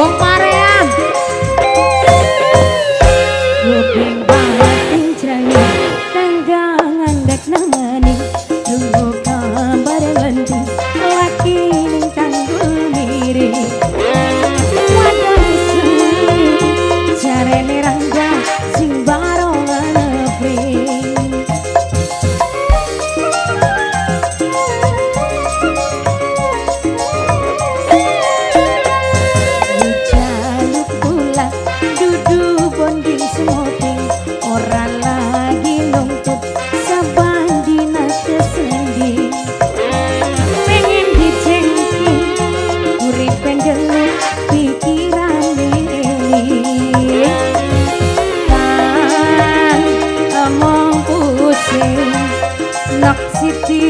wong parean luping banget pinjani tanggang andek namani tunggu kabar ganti laki ning tanggul mirip wadah seni jarene rangga sing barongan pring jaluk pula dudu bonding semoting ora lagi nuntut sabandina kesendi pengen dicengki urip pendelut pikiran ini kan omong pusing nok siti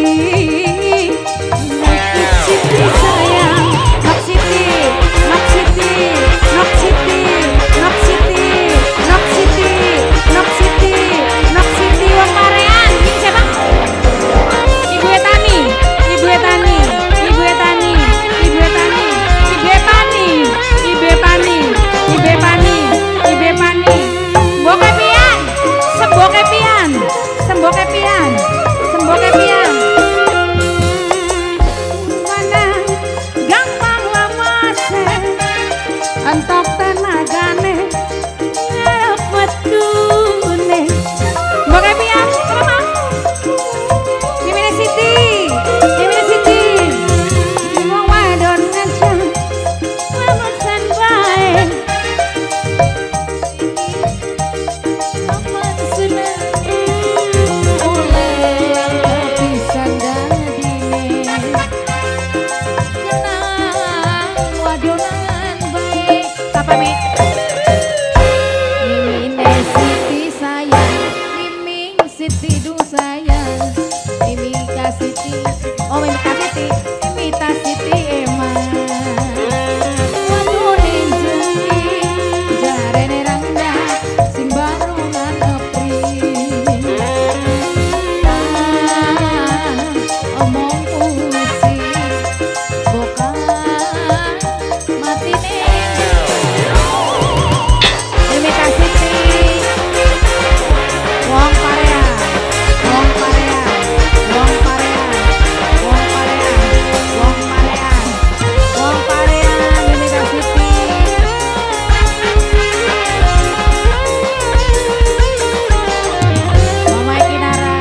sayang nok siti nok siti nok siti nok siti nok siti nok siti nok siti wong parean ini siapa ibu Etani ibu Etani ibu Etani ibu Etani ibu Etani ibu Etani ibu Etani ibu Etani semboke pian semboke pian semboke pian semboke pian mana gampang lamase entok tenagane ngepetune semboke pian sama Mimine Siti Mimine Siti wong wadon ngancam lamusan bae amat seneng oleh pisan dadine kenang wadonan baik apa mi Mimine Siti sayang Miming Siti du sayang Mimika Siti oh Mimika Siti Mimita Siti emang waduh ninjeli jarene rangga sing barongan epring omong pusing bukan matine Mimika Siti wong parean wong parean wong parean wong parean wong parean wong parean Mimika Siti Mama Kinara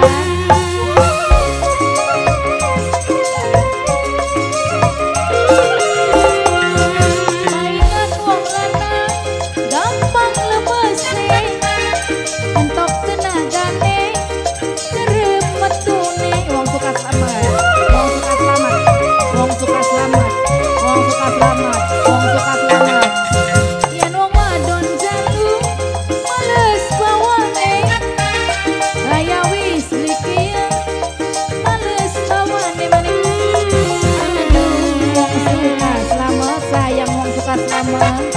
mainan wong lanang gampang lemese entok tenagane kerep metune wong suka selamat wong suka selamat wong suka selamat wong suka selamat wong suka selamat yen wong wadon jalu males bawane kaya wis likia males bawane maning aduh wong suka selamat sayang wong suka selamat